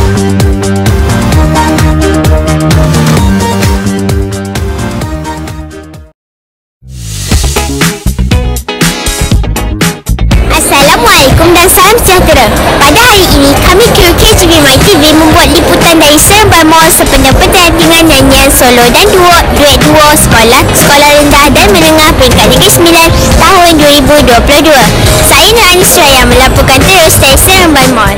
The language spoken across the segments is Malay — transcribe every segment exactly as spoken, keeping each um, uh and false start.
Assalamualaikum dan salam sejahtera. Pada hari ini, kami kru K G B My T V membuat liputan dari Seremban Mall sepenuh pertandingan nyanyian solo dan duo, duet duo sekolah, sekolah rendah dan menengah peringkat Negeri Sembilan tahun dua ribu dua puluh dua. Saya Nur Anisra yang melaporkan terus dari Seremban Mall.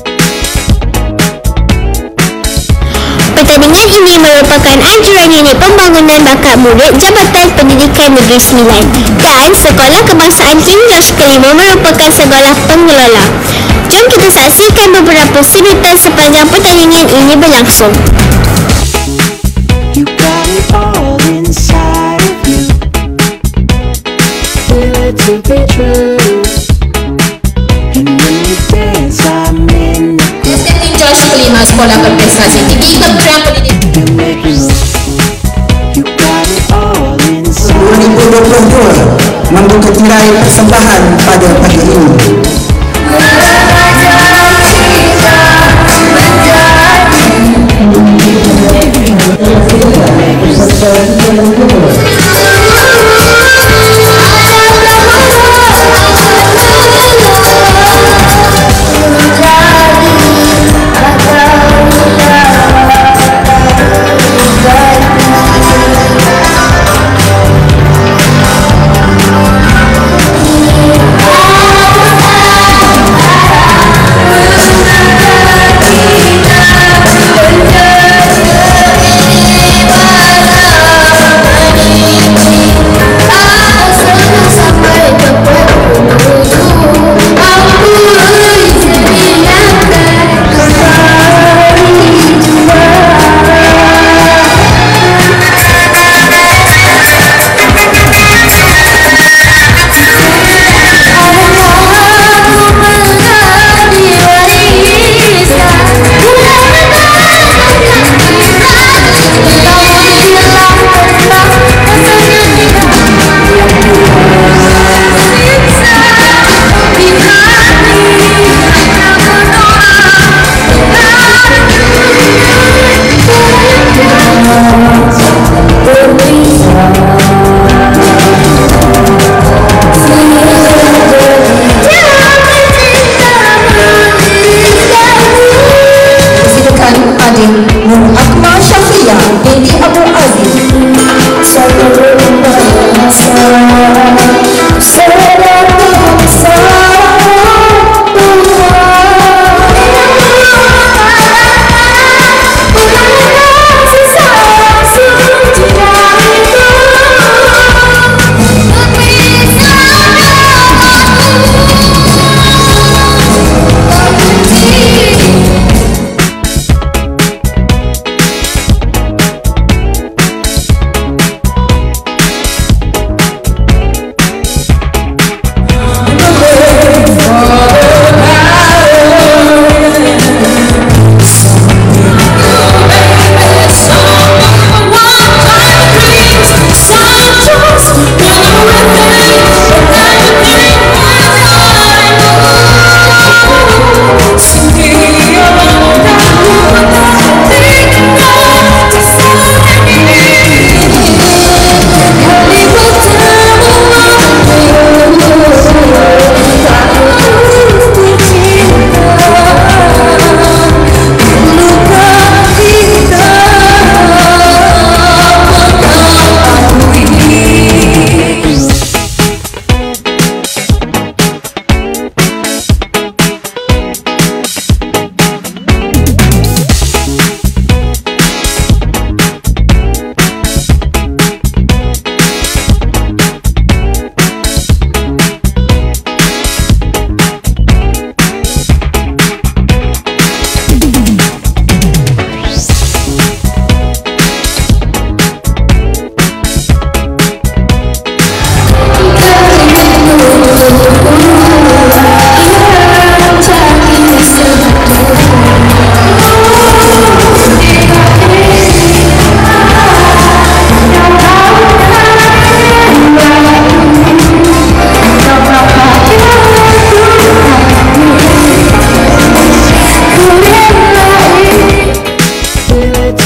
Pertandingan ini merupakan anjuran unit pembangunan bakat murid Jabatan Pendidikan Negeri Sembilan dan Sekolah Kebangsaan Tinglas Kelima merupakan sekolah pengelola. Jom kita saksikan beberapa suritan sepanjang pertandingan ini berlangsung. You got it all inside of you. Feel it to be true. And when you dance, I'm in the Sekolah George Kelima Sekolah Berprestasi Tinggi Kementerian Pendidikan you make me move. You got it all inside. dua ribu dua puluh dua membuka tirai persembahan pada pagi ini.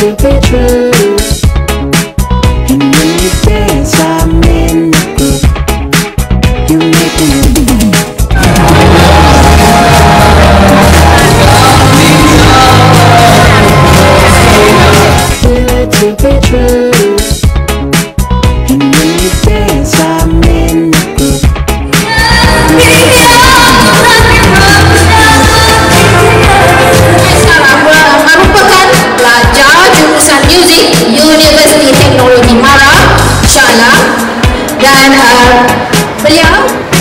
better. And when you dance, I'm in the groove. You make me feel it better. And when you dance, I'm in the groove. Sekarang merupakan pelajar jurusan muzik Universiti Teknologi Mara, Sharlah, dan uh, beliau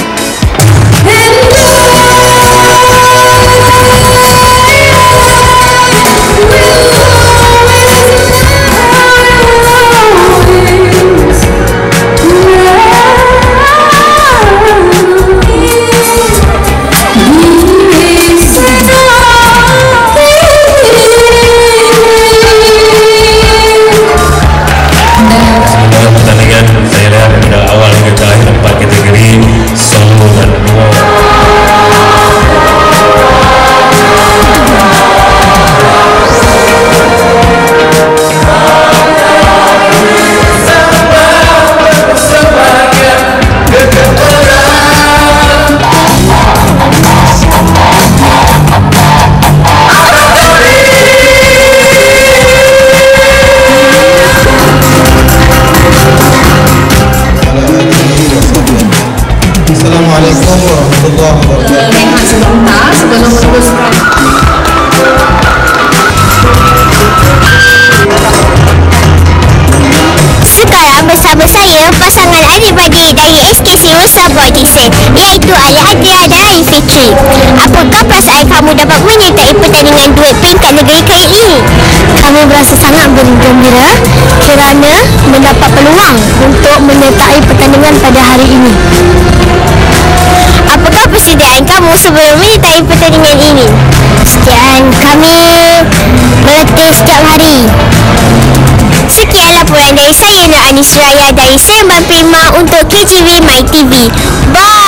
dalam pertandingan saya lihat dari awal hingga terakhir empat kategori solo dan duo. Assalamualaikum warahmatullahi wabarakatuh. rehat sebentar sebelum meneruskan. Sekarang bersama saya pasangan adik-beradik dari S K C Rosa Bodiesen, iaitu Al-Adria dan Aifitri. Apakah perasaan kamu dapat menyertai pertandingan duet peringkat negeri kali ini? Kami berasa sangat bergembira kerana mendapat peluang untuk menyertai pertandingan pada hari ini. Apakah persediaan kamu sebelum menyertai pertandingan ini? Persediaan kami berlatih setiap hari. Sekian laporan dari saya, Nur Anis Raya dari Seremban Prima untuk K J V My T V. Bye!